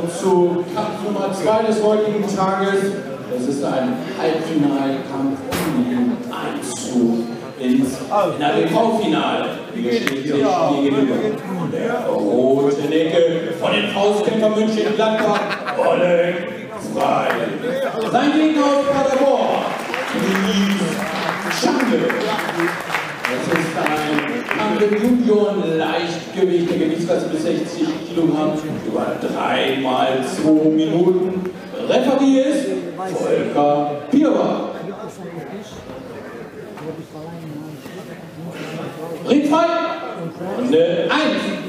zu Kampf Nummer 2 des heutigen Tages. Das ist ein Halbfinalkampf um den Einzug ins ADV-Finale. Hier steht sich gegenüber der roten Ecke von den Faustkämpfer Mönchengladbach, Oleg Frey. Sein Gegner aus Paderborn, die Schande. Das ist ein Kampf im Junioren-Leichtgewicht, der Gewichtsklasse bis 60 Kilogramm, über 3 mal 2 Minuten. Referee ist Volker Bierbach. Ringfrei, Runde 1.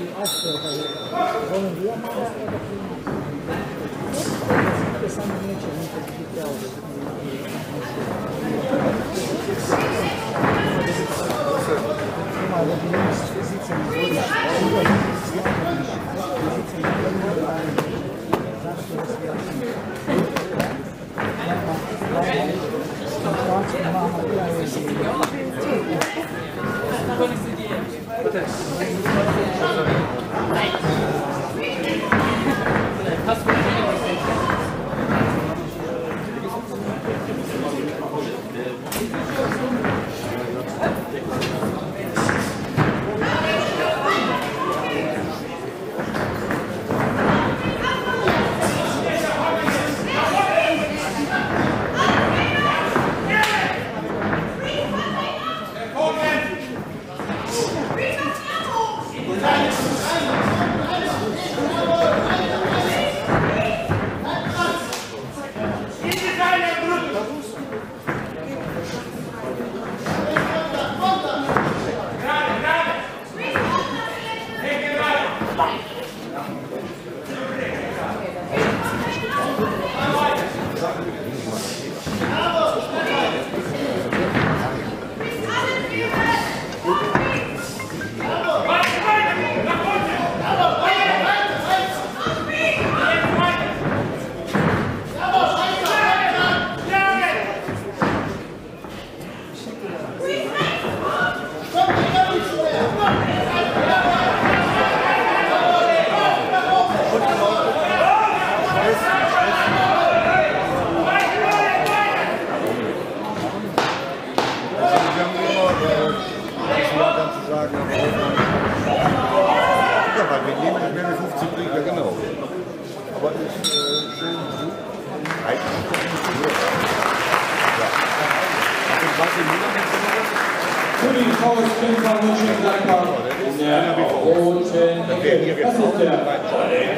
Für die Faustkämpfer Mönchengladbach in der roten Ecke. Das ist der Oleg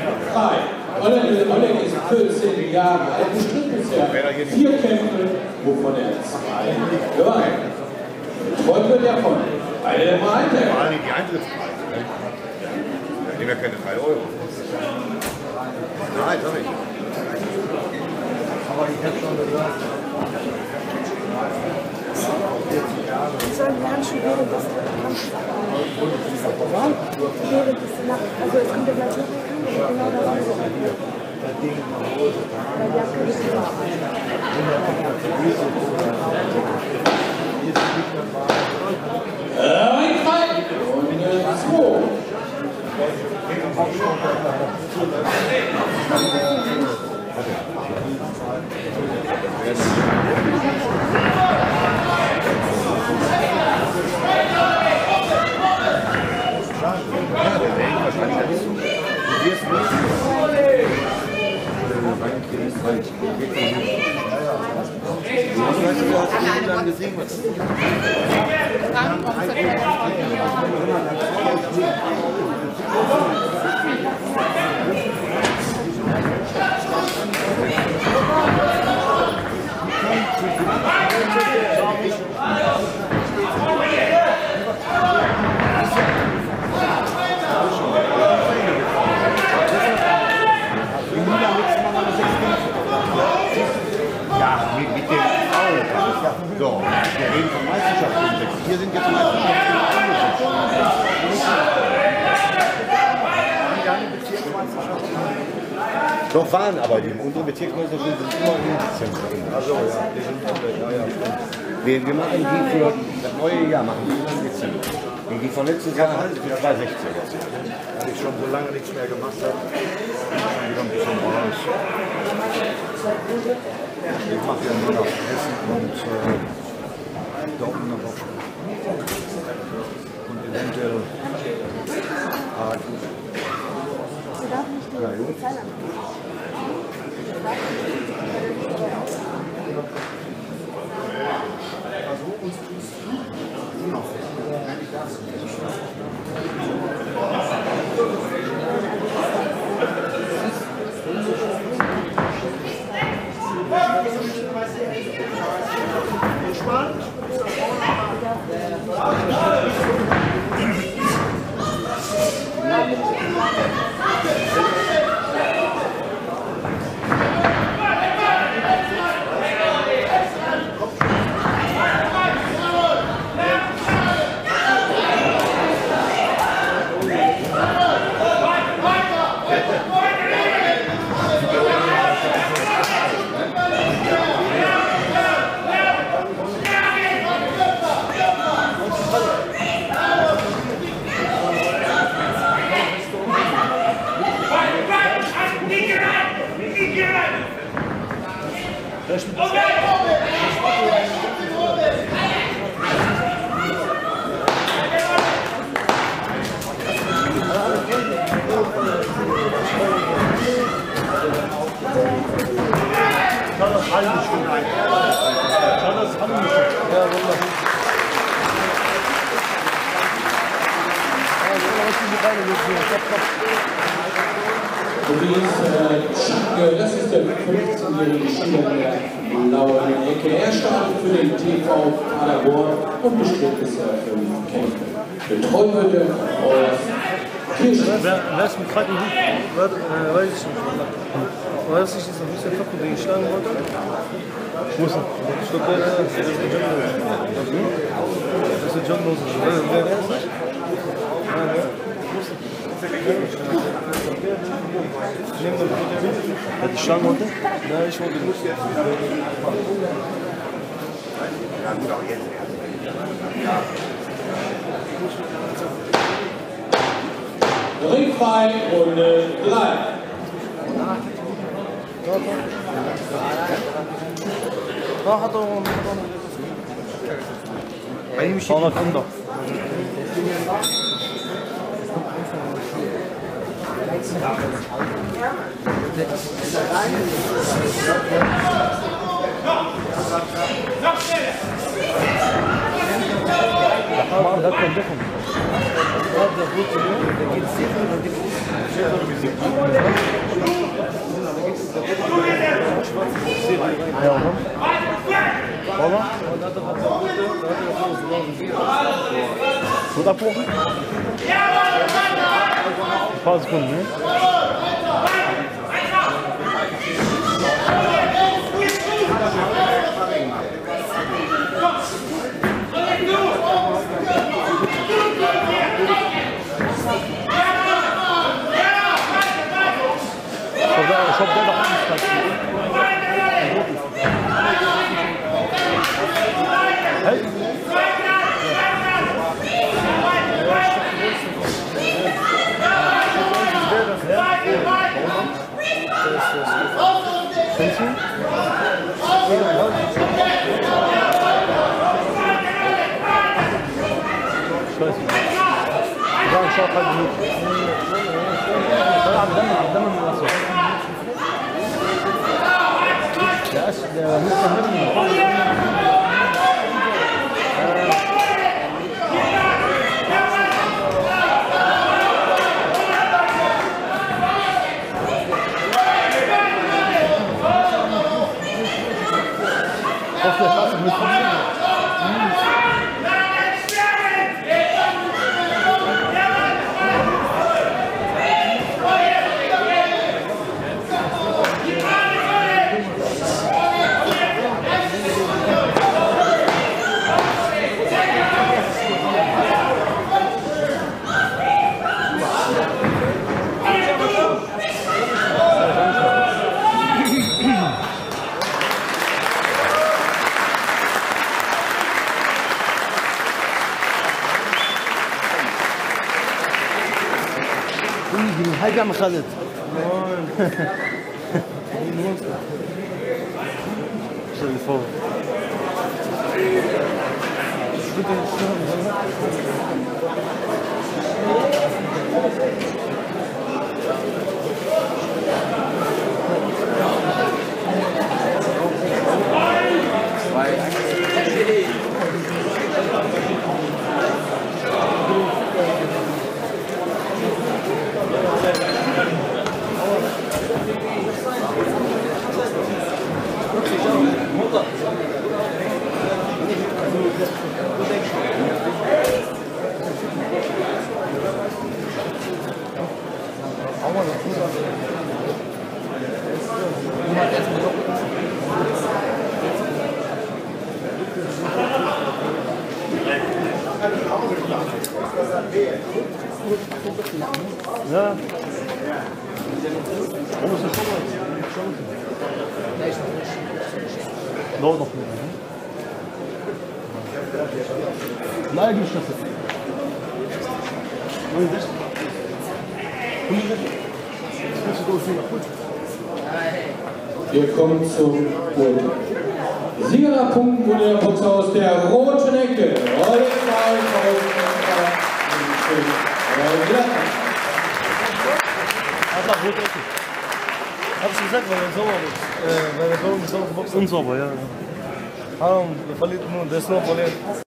Frey. Oleg ist 14 Jahre alt, bestritt bisher 4 Kämpfe, wovon er 2 gewonnen. Betreut wird er von Eile Malte. Vor allem die Eintrittspreise. Ich nehme ja keine 3 Euro. Nein, doch nicht. Aber ich habe schon gesagt. Ich soll die Handschuhe während des Kampfes also es kommt ja gleich noch genau da rein. Weil die abgerissen Ringfrei, Runde 2. So, wir reden von Meisterschaften. Hier sind jetzt Meisterschaften. Doch waren aber die unsere Bezirksmeisterschaften sind immer in Zentren. Also ja, die sind ja. Wir machen die für das neue Jahr machen wir in Dezember. Und die von letztes Jahr halt für 2016 jetzt. Weil ich schon so lange nichts mehr gemacht habe. wieder ein bisschen raus. Ich mache ja nur nach Hessen und Dortmunder Woche. Und eventuell Hagen. Ja, gut. Das ist der 15-jährige Spieler der blauen Ecke. Er startet für den TV Paderborn und bestritt bisher 5 Kämpfe. Betreut wird er aus Kirchen. Wer ist mit Freitag nicht? Weiß ich nicht. War das nicht ein bisschen Kopf, den ich schlagen wollte? Ich muss. Ich glaube, das ist der John Moses. Das ist der John Moses. Wer ist das? Hat die schlagen wollte? Nein, ich wollte nicht. Ringfrei, Runde 3. Hat er bei ihm steht noch Kinder. Da kommt der. Gut abbruchen? Ein paar Sekunden, ne? Ich hab den noch angestattet. Hey! Schaut halt gut. Der muss da hinten. Auf der Straße mit هاي خالد Stell dir vor. Ja. Noch nicht. Nein, nicht das. Wir kommen zum Sieger nach Punkten wurde der Boxer aus der roten Ecke. Einfach rote Ecke. Hab's gesagt, weil er sauber ist. Weil er sauber ist, unsauber, ja. Der verliert nur, der ist nur verliert.